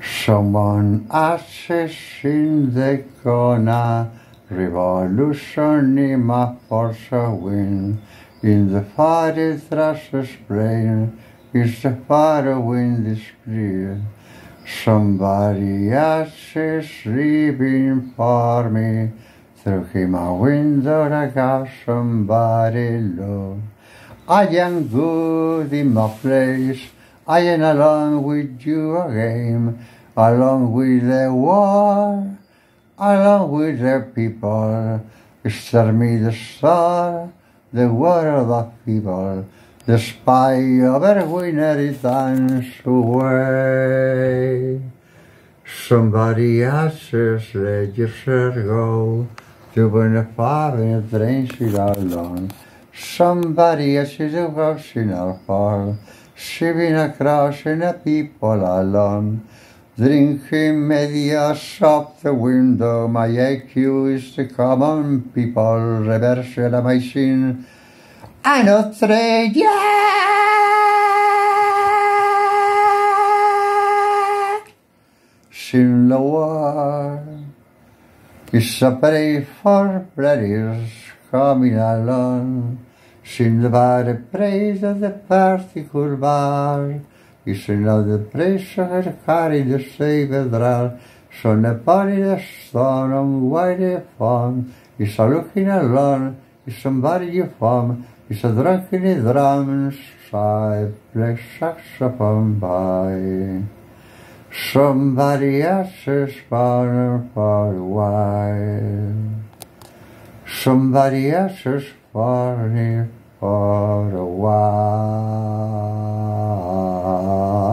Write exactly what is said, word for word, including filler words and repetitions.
Someone ashes in the corner, revolution in my force of wind. In the fiery thrusher's brain is the fire wind is clear. Somebody ashes leaving for me. Through him a window I got somebody low. I am good in my place. I am along with you again, along with the war, along with the people. Stir me the star, the world of people, the spy of our winner dance away. Somebody asks, let yourself go, to when the fire drains it alone. Somebody asks, the house in our fall, sitting across in a people alone. Drinking medias up the window, my I Q is the common people, reverse la machine. A notre Jack! Sin the war is a pray for brothers coming along. Sin the bare praise of the particle bar. Is another place I carry the saber draw. So the body the stone on white farm. Is a looking alone. Is somebody you farm. Is a drunken in drums. Side play saxophone by. Somebody else's partner for a while. Somebody else's partner for a while.